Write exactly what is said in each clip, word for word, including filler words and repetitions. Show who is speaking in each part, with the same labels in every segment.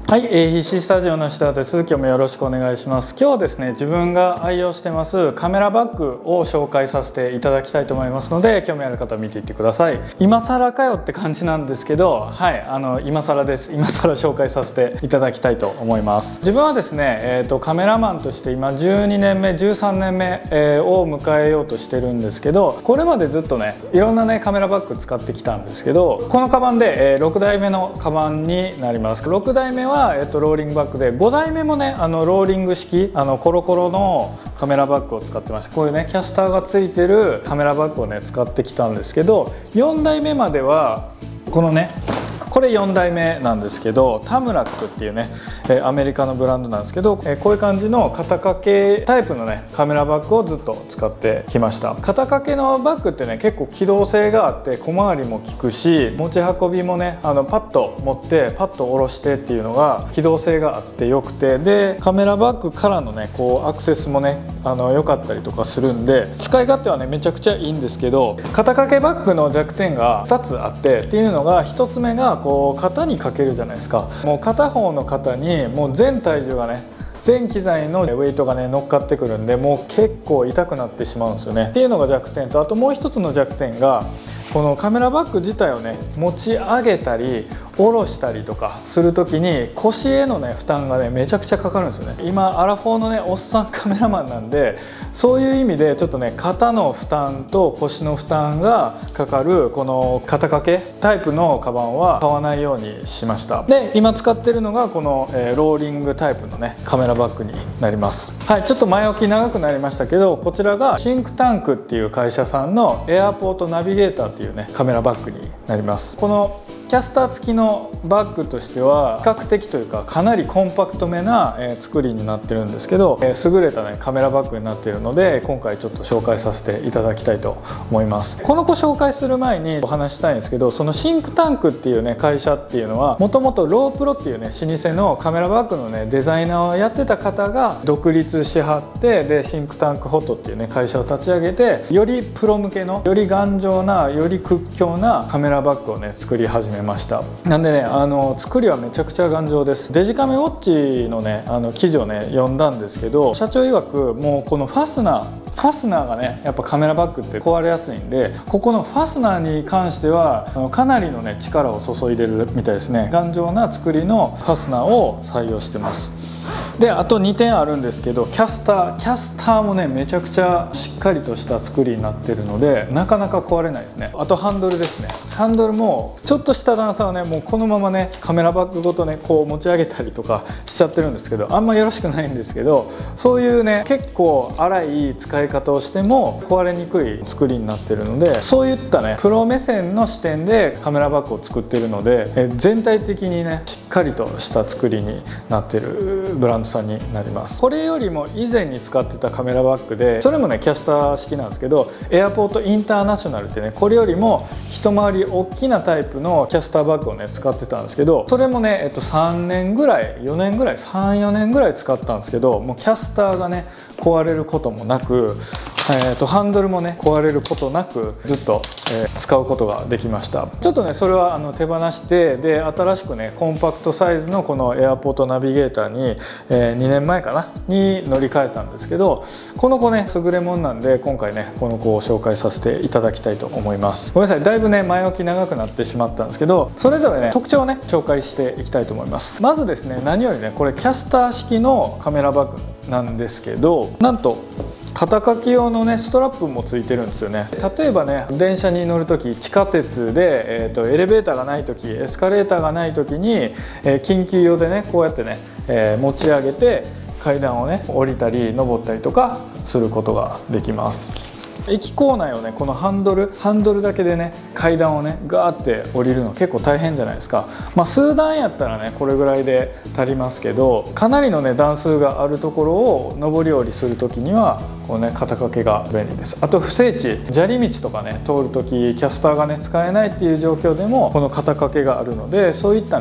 Speaker 1: はい、えー、必死スタジオの石田です。今日もよろしくお願いします。今日はですね、自分が愛用してますカメラバッグを紹介させていただきたいと思いますので、興味ある方は見ていってください。今更かよって感じなんですけど、はい、あの今更です。今更紹介させていただきたいと思います。自分はですね、えーと、カメラマンとして今じゅうにねんめ、じゅうさんねんめ、えー、を迎えようとしてるんですけど、これまでずっとね、いろんなねカメラバッグ使ってきたんですけど、このカバンで、えー、ろくだいめのカバンになります。ろくだいめは、えーと、ローリングバッグで、ごだいめもねあのローリング式あのコロコロのカメラバッグを使ってました。こういうねキャスターがついてるカメラバッグをね使ってきたんですけど、よんだいめまではこのねこれよんだいめなんですけど、タムラックっていうねアメリカのブランドなんですけど、こういう感じの肩掛けタイプのねカメラバッグをずっと使ってきました。肩掛けのバッグってね結構機動性があって小回りも利くし、持ち運びもねあのパッと持ってパッと下ろしてっていうのが機動性があってよくて、でカメラバッグからのねこうアクセスもねあの良かったりとかするんで、使い勝手はねめちゃくちゃいいんですけど、肩掛けバッグの弱点がふたつあって、っていうのがひとつめがこう肩にかけるじゃないですか。もう片方の肩にもう全体重がね全機材のウェイトがね乗っかってくるんで、もう結構痛くなってしまうんですよねっていうのが弱点と、あともう一つの弱点がこのカメラバッグ自体をね持ち上げたり下ろしたりとかする時に腰へのね負担がねめちゃくちゃかかるんですよね。今アラフォーのねおっさんカメラマンなんで、そういう意味でちょっとね肩の負担と腰の負担がかかるこの肩掛けタイプのカバンは買わないようにしました。で今使ってるのがこの、えー、ローリングタイプのねカメラバッグになります。はい、ちょっと前置き長くなりましたけど、こちらがシンクタンクっていう会社さんのエアポートナビゲーターっていうねカメラバッグになります。このキャスター付きのバッグとしては比較的というかかなりコンパクトめな、えー、作りになってるんですけど、えー、優れた、ね、カメラバッグになっているので、今回ちょっと紹介させていただきたいと思います。この子紹介する前にお話したいんですけど、そのシンクタンクっていうね会社っていうのはもともとロープロっていうね老舗のカメラバッグのねデザイナーをやってた方が独立しはって、でシンクタンクフォトっていうね会社を立ち上げて、よりプロ向けのより頑丈なより屈強なカメラバッグをね作り始めました。なんでねあの作りはめちゃくちゃ頑丈です。デジカメウォッチのねあの記事をね読んだんですけど、社長曰くもうこのファスナーファスナーがねやっぱカメラバッグって壊れやすいんで、ここのファスナーに関してはあのかなりのね力を注いでるみたいですね。頑丈な作りのファスナーを採用してます。であとにてんあるんですけど、キャスターキャスターもねめちゃくちゃしっかりとした作りになってるので、なかなか壊れないですね。あとハンドルですね。ハンドルもちょっとした段差はねもうこのままねカメラバッグごとねこう持ち上げたりとかしちゃってるんですけど、あんまよろしくないんですけど、そういうね結構荒い使い方をしても壊れにくい作りになってるので、そういったねプロ目線の視点でカメラバッグを作ってるので、え全体的にねしっかりとした作りになってるブランドさんになります。これよりも以前に使ってたカメラバッグで、それもねキャスター式なんですけど、エアポートインターナショナルってねこれよりも一回り大きなタイプのキャスターバッグをね使ってたんですけど、それもね、えっと、さんねんぐらいよねんぐらいさんよねんぐらい使ったんですけど、もうキャスターがね壊れることもなく、えー、とハンドルもね壊れることなくずっと、えー、使うことができました。ちょっとねそれはあの手放して、で新しくねコンパクトサイズのこのエアポートナビゲーターに、えー、にねんまえかなに乗り換えたんですけど、この子ね優れもんなんで今回ねこの子を紹介させていただきたいと思います。ごめんなさい、だいぶね前置き長くなってしまったんですけど、それぞれね特徴をね紹介していきたいと思います。まずですね、何よりねこれキャスター式のカメラバッグなんですけど、なんと肩掛け用のねストラップもついてるんですよね。例えばね電車に乗る時、地下鉄で、えー、とエレベーターがない時、エスカレーターがない時に、えー、緊急用でねこうやってね、えー、持ち上げて階段をね降りたり登ったりとかすることができます。駅構内をねこのハンドルハンドルだけでね階段をねガーって降りるの結構大変じゃないですか。まあ数段やったらねこれぐらいで足りますけど、かなりのね段数があるところを上り下りする時にはこのね肩掛けが便利です。あと不整地砂利道とかね通る時キャスターがね使えないっていう状況でもこの肩掛けがあるので、そういったね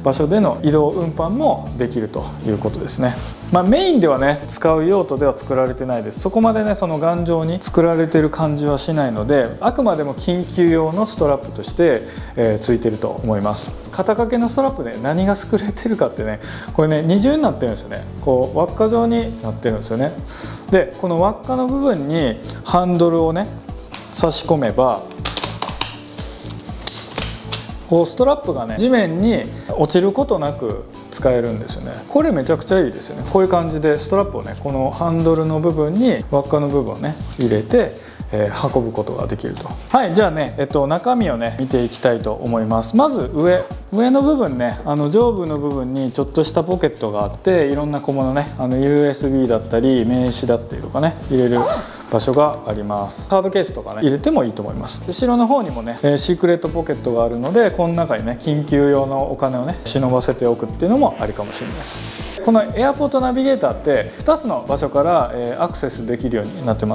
Speaker 1: 場所での移動運搬もできるということですね。まあ、メインではね使う用途では作られてないです。そこまでねその頑丈に作られてる感じはしないので、あくまでも緊急用のストラップとして、えー、ついてると思います。肩掛けのストラップで何が優れてるかってね、これね二重になってるんですよね。こう輪っか状になってるんですよね。でこの輪っかの部分にハンドルをね差し込めば、こうストラップがね地面に落ちることなく使えるんですよね。これめちゃくちゃいいですよね。こういう感じでストラップをねこのハンドルの部分に輪っかの部分をね入れて、えー、運ぶことができると。はい、じゃあね、えっと、中身をね見ていきたいと思います。まず上上の部分ね、あの上部の部分にちょっとしたポケットがあって、いろんな小物ね、あの ユーエスビー だったり名刺だったりとかね入れる場所があります。カードケースとかね入れてもいいと思います。後ろの方にもね、えー、シークレットポケットがあるので、この中にね緊急用のお金をね忍ばせておくっていうのもありかもしれないです。このエアポートナビゲーターってふたつの場所から、えー、アクセスできるようになってます。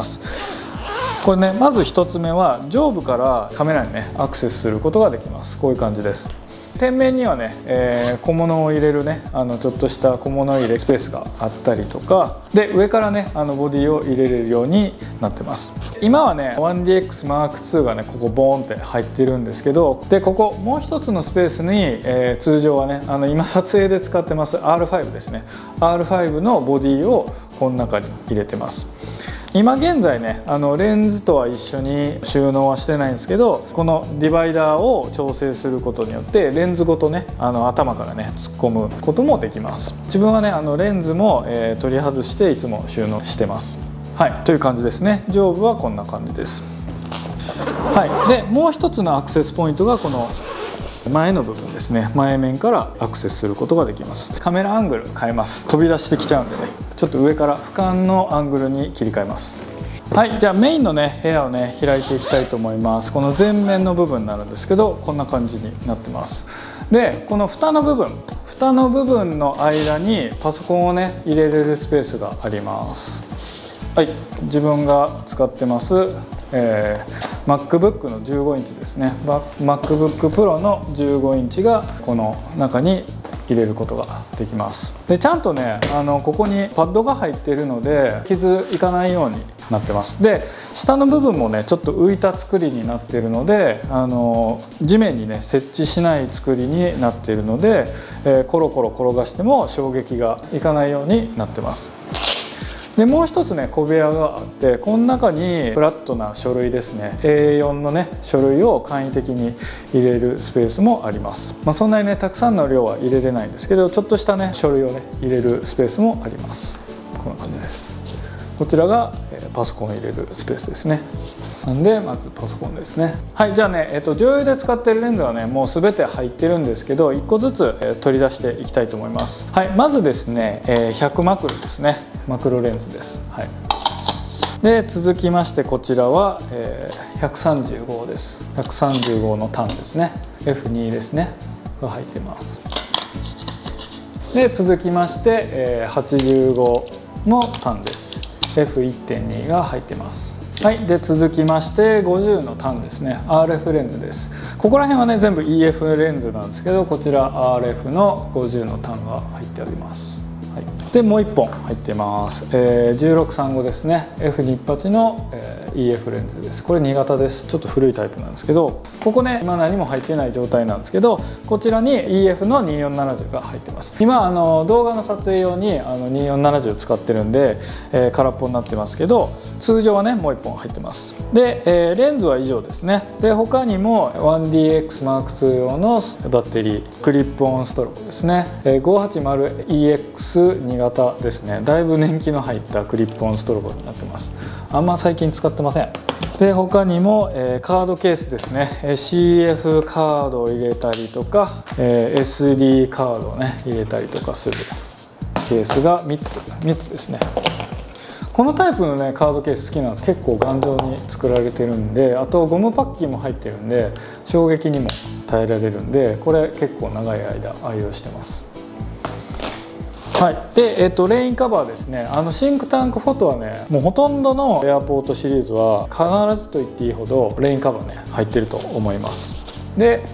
Speaker 1: これね、まずひとつめは上部からカメラにねアクセスすることができます。こういう感じです。店面にはね、えー、小物を入れるね、あのちょっとした小物入れスペースがあったりとかで、上からねあのボディを入れれるようになってます。今はね ワンディーエックスマークツー がねここボーンって入ってるんですけど、でここもう一つのスペースに、えー、通常はねあの今撮影で使ってます アールファイブ ですね、 アールファイブ のボディをこの中に入れてます。今現在ねあのレンズとは一緒に収納はしてないんですけど、このディバイダーを調整することによってレンズごとねあの頭からね突っ込むこともできます。自分はねあのレンズも、えー、取り外していつも収納してます。はい、という感じですね。上部はこんな感じです。はい、でもう一つのアクセスポイントがこの前の部分ですね。前面からアクセスすることができます。カメラアングル変えます。飛び出してきちゃうんでね、ちょっと上から俯瞰のアングルに切り替えます。はい、じゃあメインのね部屋をね開いていきたいと思います。この前面の部分になるんですけど、こんな感じになってます。でこの蓋の部分蓋の部分の間にパソコンをね入れれるスペースがあります。はい、自分が使ってます、えー、MacBook のじゅうごインチですね。 MacBook Pro のじゅうごインチがこの中に入れることができます。でちゃんとねあのここにパッドが入っているので傷いかないようになってます。で下の部分もねちょっと浮いた作りになっているので、あの地面にね設置しない作りになっているので、えー、コロコロ転がしても衝撃がいかないようになってます。でもう一つね小部屋があって、この中にフラットな書類ですね エーよん のね書類を簡易的に入れるスペースもあります。まあ、そんなにねたくさんの量は入れれないんですけど、ちょっとしたね書類をね入れるスペースもあります。こんな感じです。こちらがパソコンを入れるスペースですね。なんでまずパソコンですね。はい、じゃあね、えっと、常用で使ってるレンズはねもう全て入ってるんですけど、いっこずつ、えー、取り出していきたいと思います。はい、まずですね、えー、ひゃくマクロですね。マクロレンズです。はい、で続きましてこちらは、えー、ひゃくさんじゅうごです。ひゃくさんじゅうごの単ですね。 エフツー ですねが入ってます。で続きまして、えー、はちじゅうごの単です。 エフいってんに が入ってます。はい、で続きましてごじゅうの単ですね。 アールエフ レンズです。ここら辺はね全部 イーエフ レンズなんですけど、こちら アールエフ のごじゅうの単が入っております。はい、でもういっぽん入ってます。えー、じゅうろくさんごですね。 エフにじゅうはち の、えー、イーエフ レンズです。これに型です。ちょっと古いタイプなんですけど、ここね今何も入ってない状態なんですけど、こちらに イーエフ のにせんよんひゃくななじゅうが入ってます。今あの動画の撮影用にあのにせんよんひゃくななじゅう使ってるんで、えー、空っぽになってますけど、通常はねもういっぽん入ってます。で、えー、レンズは以上ですね。で他にも ワンディーエックスマークツー 用のバッテリー、クリップオンストロボですね。えー、ごひゃくはちじゅうイーエックスに 型ですね。だいぶ年季の入ったクリップオンストロボになってます。あんま最近使ってません。で他にも、えー、カードケースですね。 シーエフ カードを入れたりとか、えー、エスディー カードをね入れたりとかするケースがみっつみっつですね。このタイプのねカードケース好きなんです。結構頑丈に作られてるんで、あとゴムパッキンも入ってるんで衝撃にも耐えられるんで、これ結構長い間愛用してます。はい、で、えー、とレインカバーですね。あのシンクタンクフォトはねもうほとんどのエアポートシリーズは必ずと言っていいほどレインカバーね入ってると思います。で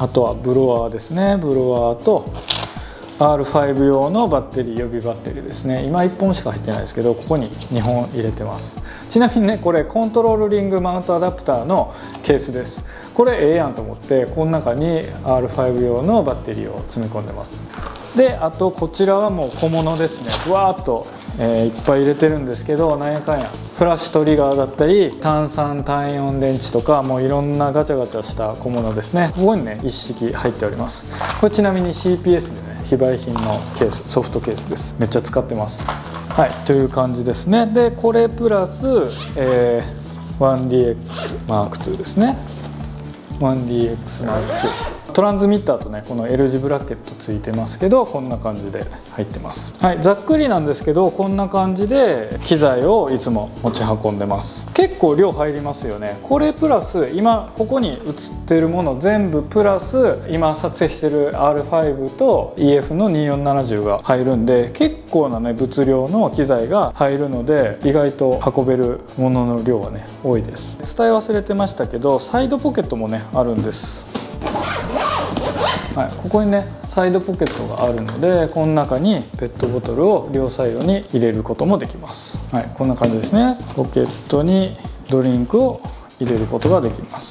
Speaker 1: あとはブロワーですね。ブロワーと アールファイブ 用のバッテリー、予備バッテリーですね。今いっぽんしか入ってないですけど、ここににほん入れてます。ちなみにね、これコントロールリングマウントアダプターのケースです。これええやんと思って、この中に アールファイブ 用のバッテリーを詰め込んでます。で、あとこちらはもう小物ですね。ぶわーっと、えー、いっぱい入れてるんですけど、なんやかんやフラッシュトリガーだったり単三単よん電池とか、もういろんなガチャガチャした小物ですね。ここにね一式入っております。これちなみに シーピーエス でね、非売品のケース、ソフトケースです。めっちゃ使ってます。はい、という感じですね。でこれプラス、えー、ワンディーエックスマークツー ですね。ワンディーエックスマークツー、トランスミッターとね、この エル 字ブラケットついてますけど、こんな感じで入ってます。はい、ざっくりなんですけど、こんな感じで機材をいつも持ち運んでます。結構量入りますよね。これプラス今ここに映ってるもの全部プラス今撮影してる アールファイブ と イーエフ のにせんよんひゃくななじゅうが入るんで、結構なね物量の機材が入るので、意外と運べるものの量はね多いです。伝え忘れてましたけど、サイドポケットもねあるんです。はい、ここにねサイドポケットがあるので、この中にペットボトルを両サイドに入れることもできます。はい、こんな感じですね。ポケットにドリンクを入れることができます。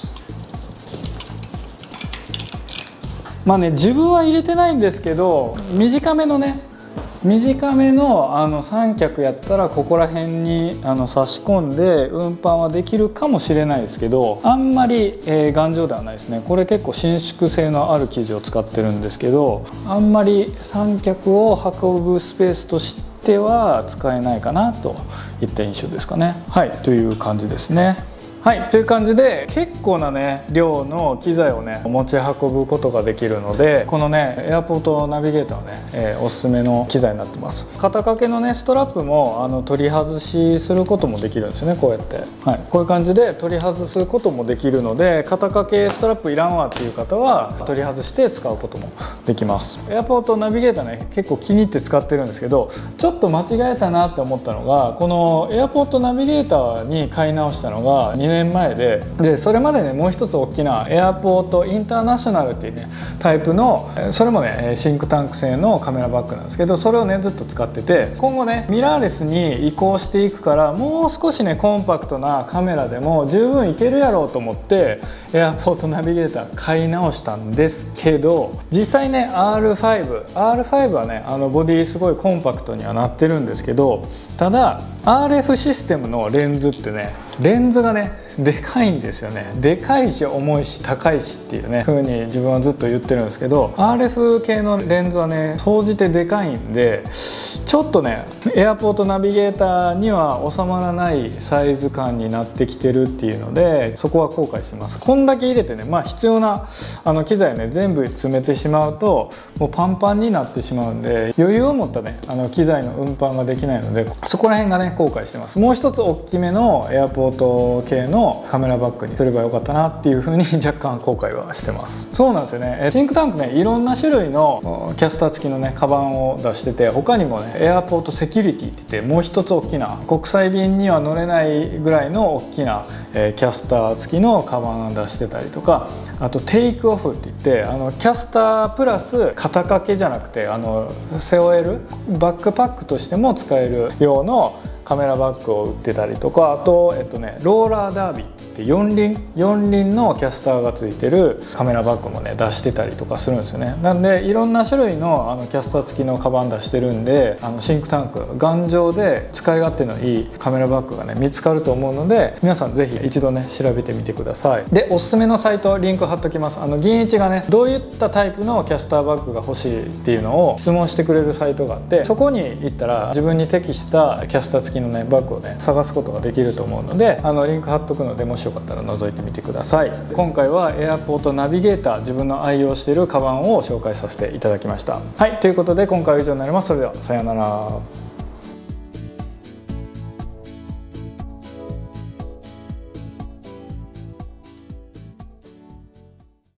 Speaker 1: まあね、自分は入れてないんですけど、短めのね短めのあの三脚やったらここら辺にあの差し込んで運搬はできるかもしれないですけど、あんまり、えー、頑丈ではないですね。これ結構伸縮性のある生地を使ってるんですけど、あんまり三脚を運ぶスペースとしては使えないかなといった印象ですかね。はい、という感じですね。はい、という感じで結構なね量の機材をね持ち運ぶことができるので、このねエアポートナビゲーターはね、えー、おすすめの機材になってます。肩掛けのねストラップもあの取り外しすることもできるんですよね。こうやって、はい、こういう感じで取り外すこともできるので、肩掛けストラップいらんわっていう方は取り外して使うこともできます。エアポートナビゲーターね結構気に入って使ってるんですけど、ちょっと間違えたなって思ったのが、このエアポートナビゲーターに買い直したのがにねんまえで、でそれまでねもう一つ大きなエアポートインターナショナルっていうねタイプの、それもねシンクタンク製のカメラバッグなんですけど、それをねずっと使ってて、今後ねミラーレスに移行していくから、もう少しねコンパクトなカメラでも十分いけるやろうと思ってエアポートナビゲーター買い直したんですけど、実際ね アールファイブ アールファイブ はねあのボディすごいコンパクトにはなってるんですけど、ただ アールエフ システムのレンズってねレンズがねでかいんですよね。でかいし重いし高いしっていうね風に自分はずっと言ってるんですけど、 アールエフ 系のレンズはね総じてでかいんで、ちょっとねエアポートナビゲーターには収まらないサイズ感になってきてるっていうので、そこは後悔してます。こんだけ入れてね、まあ必要なあの機材ね全部詰めてしまうともうパンパンになってしまうんで、余裕を持ったねあの機材の運搬ができないので、そこら辺がね後悔してます。もう一つ大きめのエアポート系のカメラバッグにすればよかったなっていう風に若干後悔はしてます。そうなんですよね。シンクタンクねいろんな種類のキャスター付きのねカバンを出してて、他にもねエアポートセキュリティって言ってもう一つ大きな国際便には乗れないぐらいの大きな、えー、キャスター付きのカバンを出してたりとか、あとテイクオフって言ってあのキャスタープラス肩掛けじゃなくてあの背負えるバックパックとしても使える用のカメラバッグを売ってたりとか、あと、えっとね、ローラーダービーって言って四輪四輪のキャスターがついてるカメラバッグもね出してたりとかするんですよね。なんでいろんな種類のあのキャスター付きのカバン出してるんで、あのシンクタンク頑丈で使い勝手のいいカメラバッグがね見つかると思うので、皆さんぜひ一度ね調べてみてください。でおすすめのサイトリンク貼っときます。あの銀一がねどういったタイプのキャスターバッグが欲しいっていうのを質問してくれるサイトがあって、そこに行ったら自分に適したキャスター付きのねバッグをね探すことができると思うので、あのリンク貼っとくのでもしよかったら覗いてみてください。今回はエアポートナビゲーター、自分の愛用しているカバンを紹介させていただきました。はい、ということで今回は以上になります。それではさようなら。